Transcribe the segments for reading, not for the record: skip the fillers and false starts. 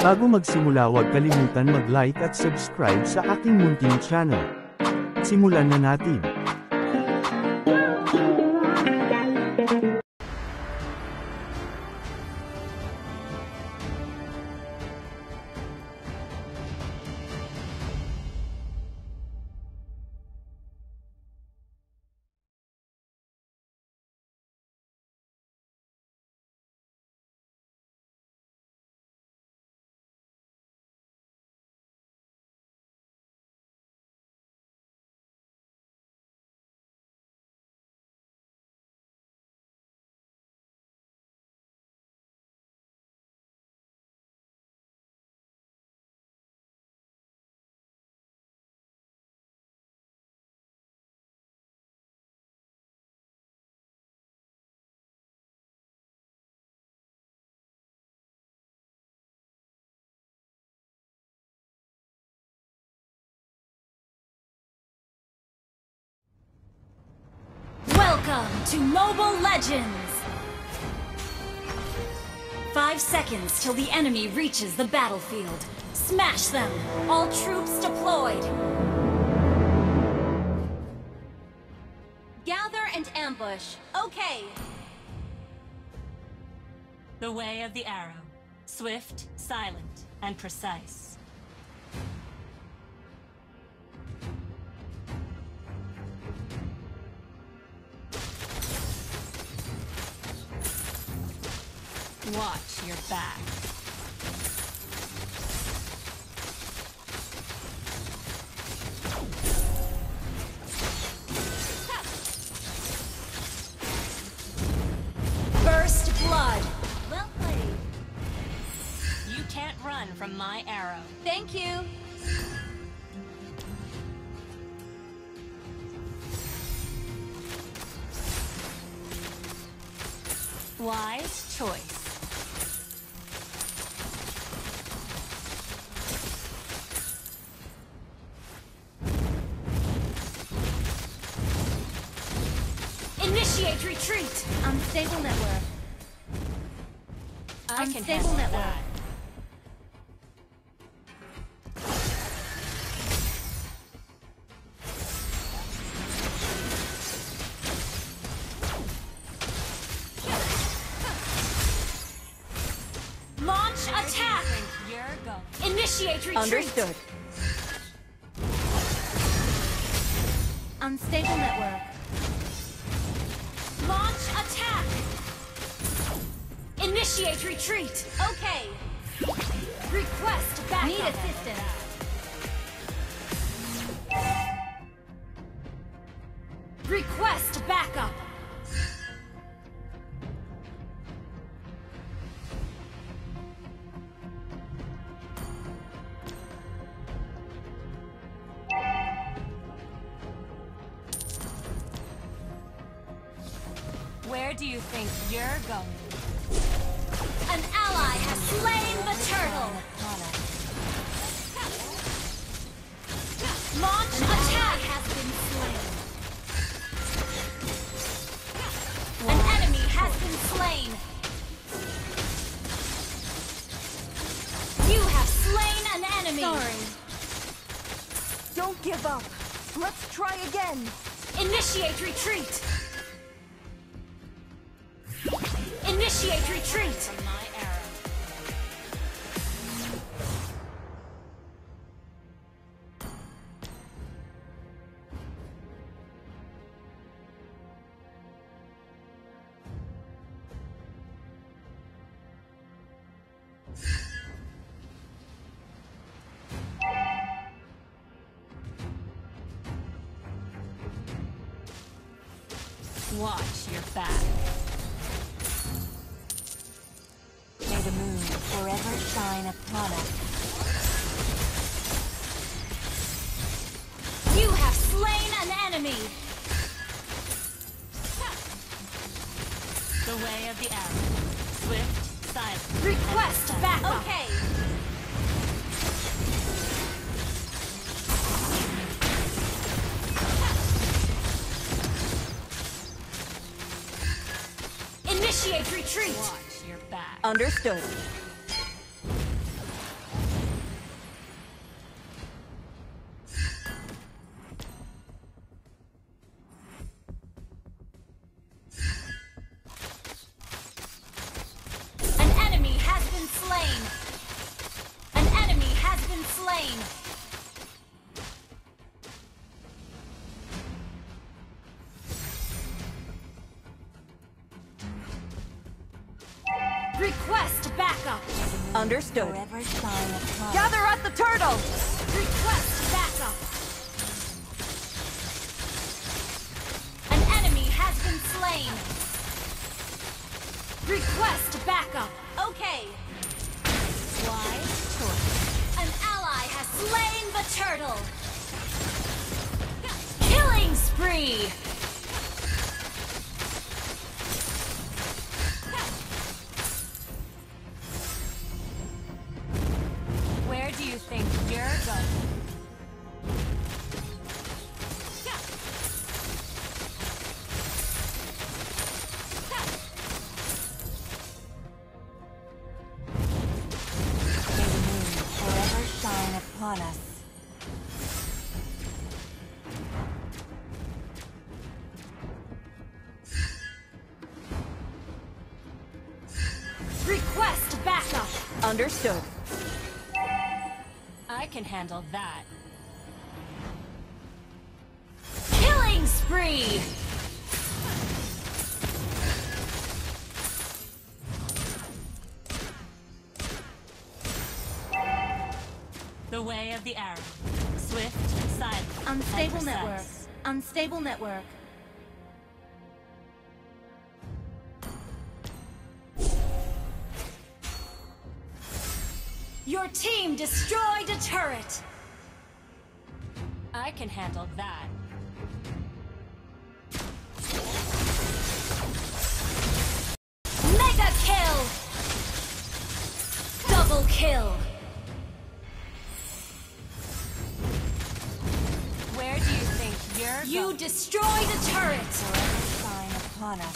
Bago magsimula, huwag kalimutan mag-like at subscribe sa aking munting channel. Simulan na natin. Welcome to Mobile Legends! 5 seconds till the enemy reaches the battlefield. Smash them! All troops deployed! Gather and ambush. Okay! The way of the arrow. Swift, silent, and precise. Watch your back. First blood. Well played. You can't run from my arrow. Thank you. Wise choice. Initiate retreat! Unstable network. I can Unstable handle network. that. Launch attack! You're going. Initiate retreat! Understood. Unstable network. Launch attack! Initiate retreat! Okay! Request backup! Need assistance! Request backup! Where do you think you're going? An ally has slain the turtle! Launch attack has been slain! An enemy has been slain! You have slain an enemy! Sorry. Don't give up. Let's try again. Initiate retreat! Initiate retreat! From my arrow. Watch your back. May the moon forever shine upon us. You have slain an enemy! The way of the arrow. Swift, silent. Request backup! Okay! Initiate retreat! Watch your back. Understood. Request backup. Understood. Forever shine upon Gather at the turtle! Request backup. An enemy has been slain. Request backup. Okay. wise choice. An ally has slain the turtle. Killing spree. Where do you think you're going? May the moon forever shine upon us. Request backup. Understood. I can handle that. Killing spree. The way of the arrow. Swift, silent, and Unstable precise. network. Unstable network. Your team destroyed a turret. I can handle that. Mega kill. Double kill. Where do you think you're You going? destroyed a turret. Forever shine upon us.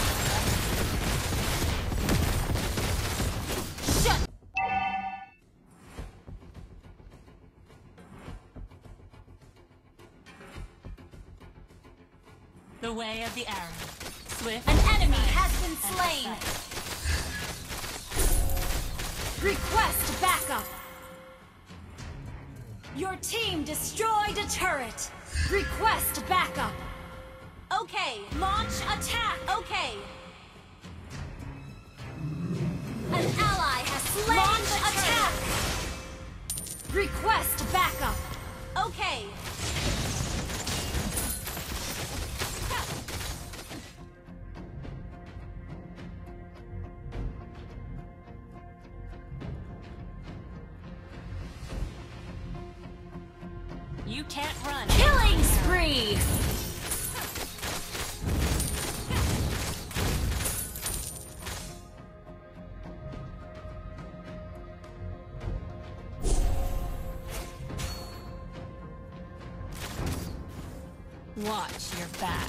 Shut. The way of the arrow. Swift. An enemy silent, has been and slain. precise. Request backup. Your team destroyed a turret. Request backup. Okay, launch attack. Okay. An ally has slain launch the attack. Request backup. Okay. You can't run. Killing spree. Watch your back.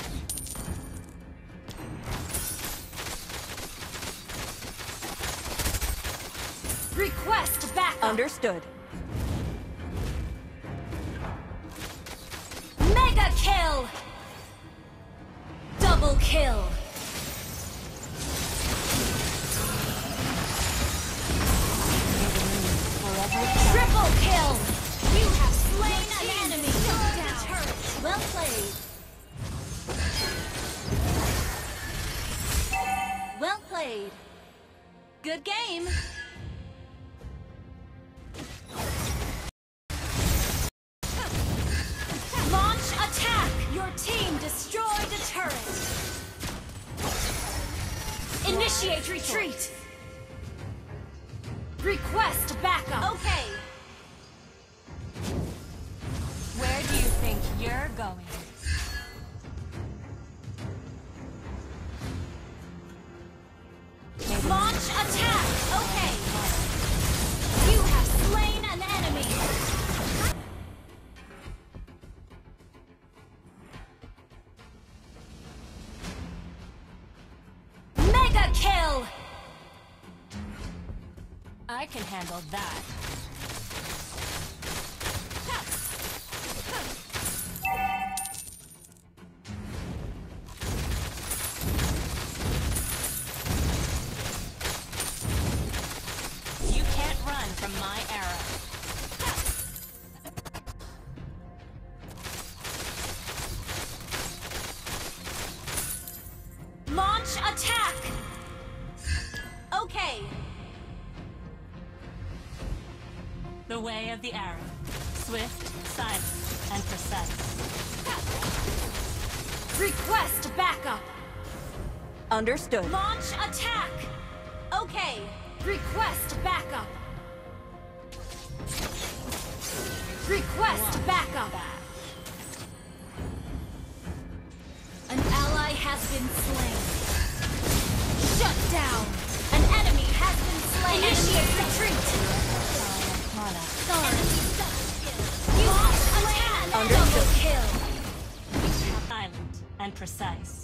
Request backup. Understood. Mega kill. Double kill. Triple kill. You have slain an enemy. Down. Well played. Well played. Good game. Launch attack! Your team destroyed a turret. Initiate retreat. Request backup. Okay. Where do you think you're going? May the Launch attack. Okay. You have slain an enemy. Mega kill. I can handle that. You can't run from my arrow. Launch attack. Okay. The way of the arrow. Swift, silent, and precise. Request backup. Understood. Launch attack. Okay. Request backup. Request backup. An ally has been slain. Shut down. An enemy has been slain. Initiate retreat. Sorry. Launch attack. Double kill. Silent and precise.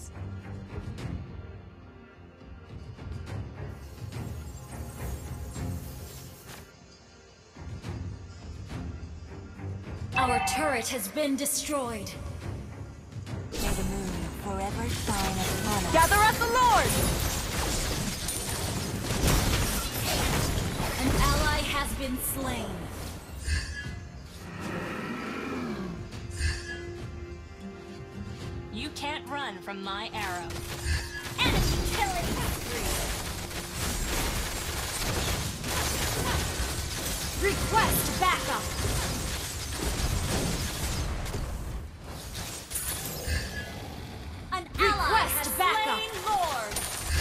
Our turret has been destroyed. May the moon forever shine upon us. Gather up the Lord! An ally has been slain. You can't run from my arrow. Enemy killing spree. Request backup. An ally has slain Lord.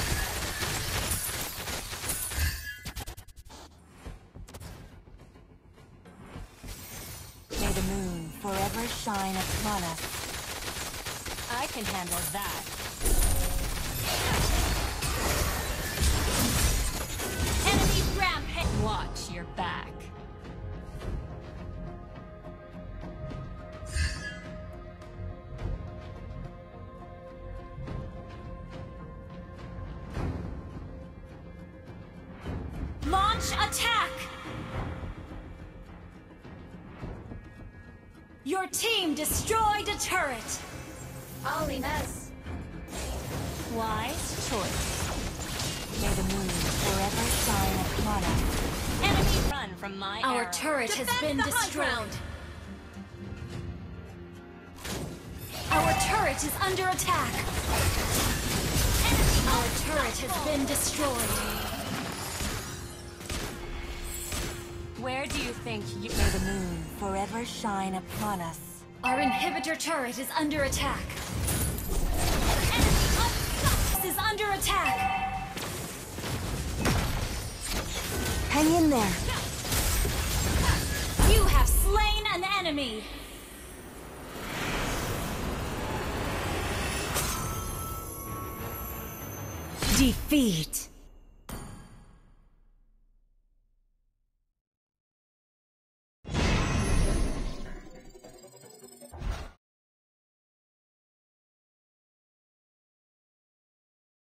May the moon forever shine upon us. I can handle that. Enemy rampage. Watch your back. Launch attack. Your team destroyed a turret. Alinas. Wise choice. May the moon forever shine upon us. Enemy run from my Our arrow. turret has Defend been the high destroyed. ground. Our turret is under attack. Our turret has been destroyed. Where do you think you... May the moon forever shine upon us. Our inhibitor turret is under attack. Is under attack. Hang in there. You have slain an enemy. Defeat.